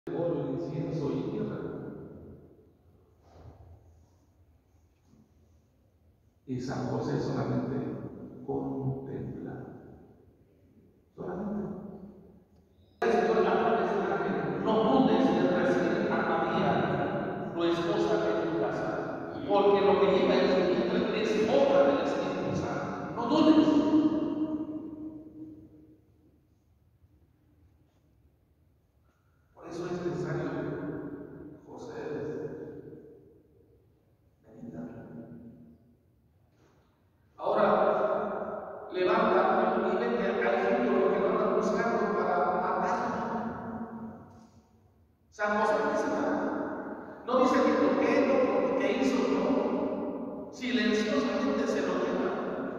oro, incienso y mirra. Y San José solamente contempla. Solamente. Señor, no dudes en recibir a María, tu esposa en tu casa, porque lo que lleva en su vientre es obra del Espíritu Santo. No dudes. Por eso es necesario, José, meditar. Ahora, levanta y vete al futuro que lo andan buscando para matarlo. San José no dice nada. No dice que toqué, que hizo, no. Silenciosamente se lo lleva.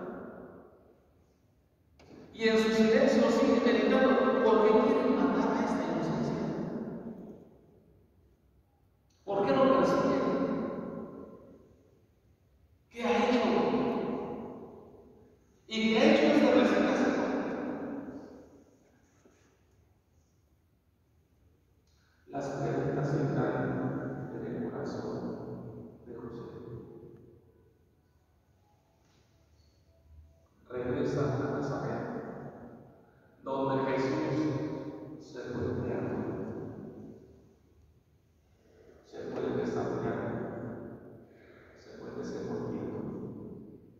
Y en su silencio sigue meditando porque quieren matar a esta inocencia. ¿Por qué lo persiguen? ¿Qué ha hecho? ¿Y qué ha hecho esta resignación? Las preguntas que caen en el corazón de José. Regresa a Nazaret, donde Jesús se fue criando, se fue desarrollando, se fue desenvolviendo.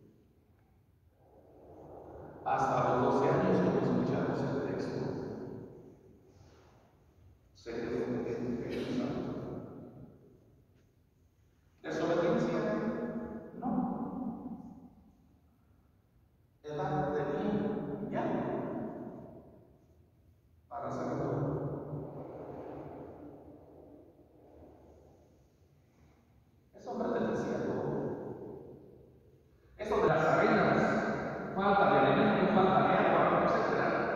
Hasta los 12 años, como escuchamos el texto, se quedó en Jerusalén. ¿Desobediencia? No. Edad tenía ya para hacerlo. Ese hombre les decía todo. Eso de las arenas, falta de alimento, falta de agua, etc.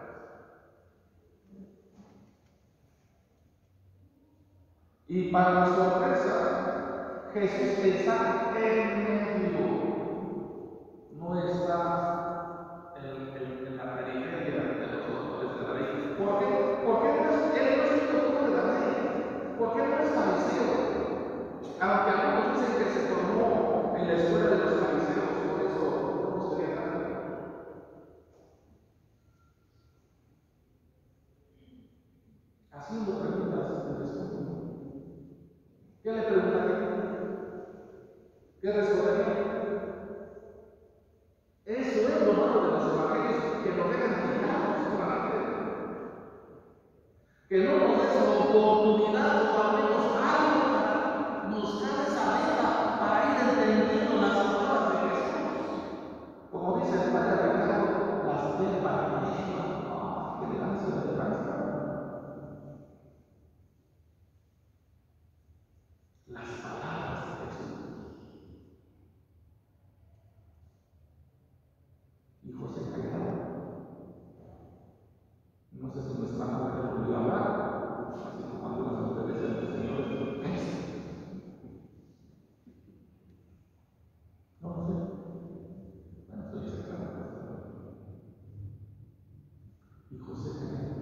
Y para la sorpresa, Jesús está en medio. No está en la periferia de los doctores de la ley. ¿Por qué? Porque él no es un doctor de la ley. Porque él no es fariseo. Aunque algunos dicen que se formó en la escuela de los fariseos, por eso no sería nada. Haciendo preguntas de respuesta. ¿Qué le preguntaría? ¿Qué respondería? Eso es lo malo de los evangelios, que nos dejan tirados con la vida. Que no nos des la oportunidad o al menos algo para buscar esa meta para ir entendiendo las palabras de Jesús. Como dice el padre Ricardo, las verbatísimas. ¡Ah, qué elegancia de elegancia! Las palabras de Jesús. Y José callaba. No sé si nuestra madre le volvió a hablar, así como cuando las mujeres del Señor es. No lo sé. Bueno, estoy esperando. Y José callaba.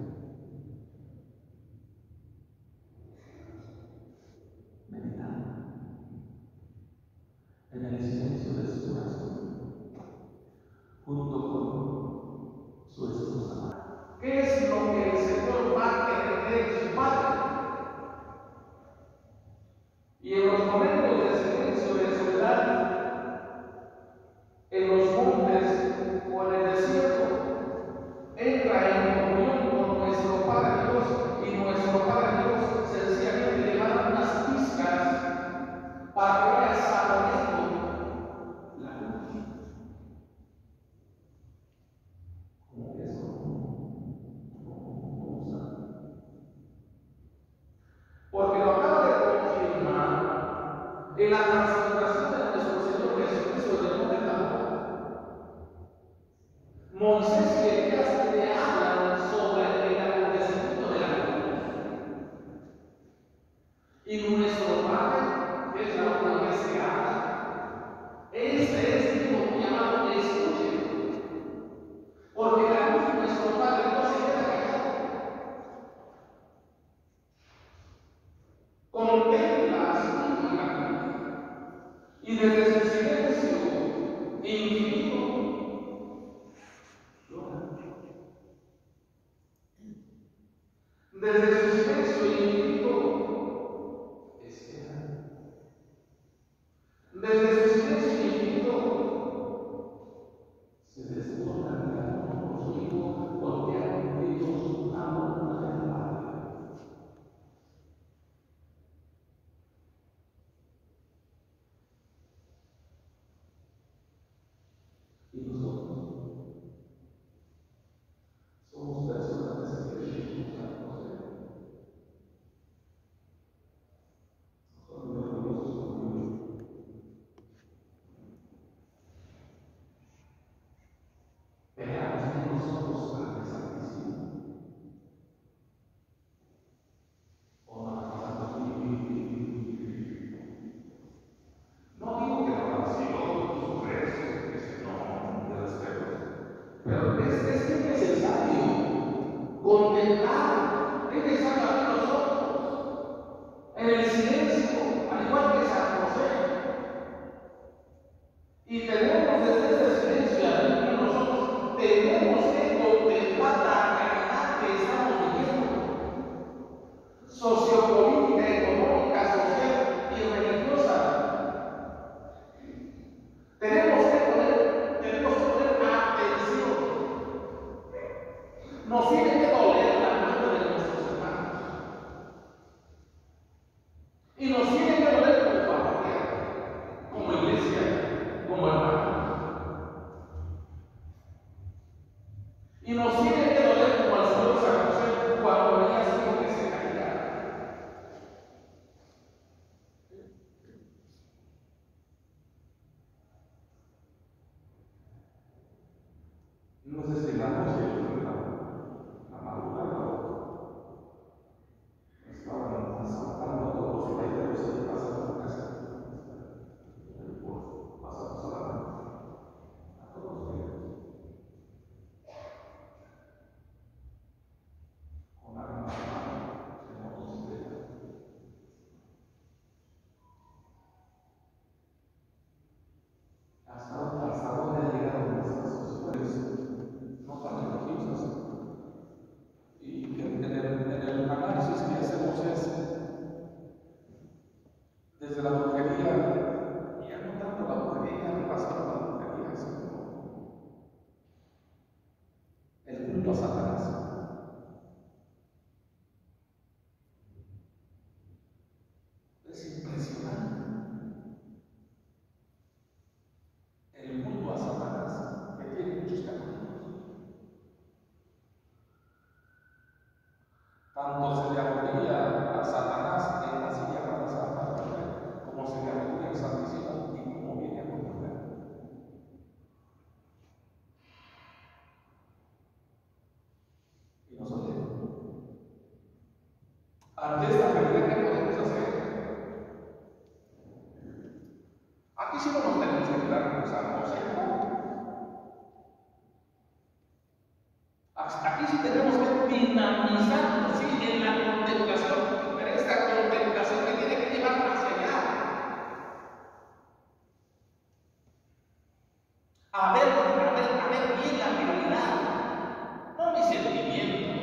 Meditando en el silencio de su corazón, junto con su esposa. ¿Qué es lo que el Señor va a querer de su Padre? Y en los momentos de silencio, de soledad, en los montes o en el desierto, entra en comunión con nuestro Padre Dios, y nuestro Padre Dios sencillamente le da unas pizcas para que vaya saboreando la luz. Como que eso no usa. Porque lo acaba de confirmar en la transfiguración de nuestro Señor Jesucristo en el monte Tabor. Moisés y Elías le hablan sobre el acontecimiento de la cruz. Y nuestro Padre, que es la única vez que habla, ese es el mismo llamado escuche. Porque la cruz de nuestro Padre no se queda callado. silencio infinito espera. Desde su silencio infinito se desborda el amor por su Hijo, porque ha cumplido su amor del Padre. Y nosotros somos personas que vivimos a conocer. Nosotros los orgullosos con Dios. Veamos que nosotros Padre Santísimo. O no, no digo que la oración, sus rezos, que se no, de respeto. Pero es necesario contemplar, es necesario abrir los ojos en el silencio, al igual que San José. Y tenemos desde ese silencio, al abrir los ojos, tenemos que contemplar la realidad que estamos viviendo, sociopolítica, económica, social y religiosa. Tenemos que poner atención. Nos tiene que doler la muerte de nuestros hermanos. Y nos tiene que doler como parroquia, como iglesia, como hermanos. Y nos tiene que doler como al Señor San José cuando veía a su hijo que se caía. No sé si la noche, la madrugada, estaban asaltando a todos los fronteros y pasando a casa. Pasamos solamente a todos los fronteros. Con armas en motocicleta. Hasta dónde ha llegado nuestras sociedades, no tan religiosas. Y en el análisis que hacemos es desde la brujería, y ya no tanto la brujería, no pasando la brujería, sino el culto a Satanás. Es impresionante. El culto a Satanás, que tiene muchos caminos. Tanto se le arrodilla a Satanás en la silla de la Santa Muerte, como se le arrodilla al Santísimo y como viene a comprender. Y nosotros, ante esta realidad, ¿qué podemos hacer? Aquí sí no nos tenemos que quedar con San José, ¿no? Aquí sí tenemos que dinamizarnos, sí, en la contemplación, pero esta contemplación que tiene que llevarnos hacia allá. A ver bien la realidad, no mis sentimientos,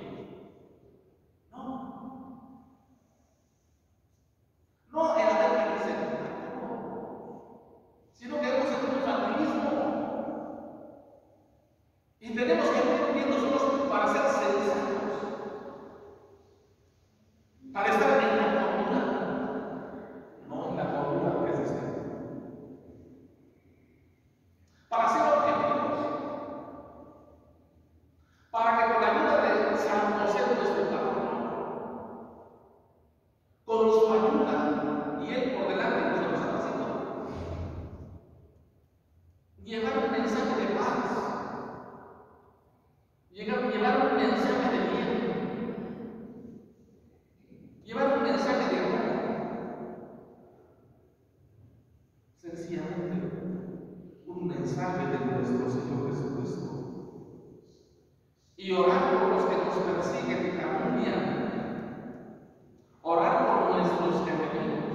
no el haber mis sentimientos, sino que hemos hecho un fatalismo. Y tenemos que ir viendo nosotros para ser sensatos, para estar en la cordura, no en la cordura que es este, para ser objetivos, para que con la ayuda de San José, nuestro patrono, con su ayuda y él por delante de nosotros haciendo, llevar un mensaje de paz. Llevar un mensaje de bien, llevar un mensaje de amor, sencillamente un mensaje de nuestro Señor Jesucristo, y orar por los que nos persiguen y calumnian, orar por nuestros enemigos.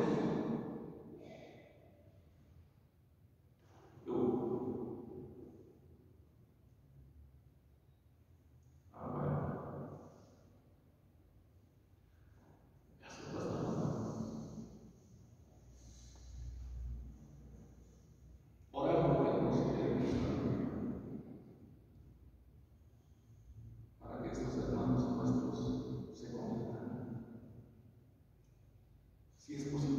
si es posible.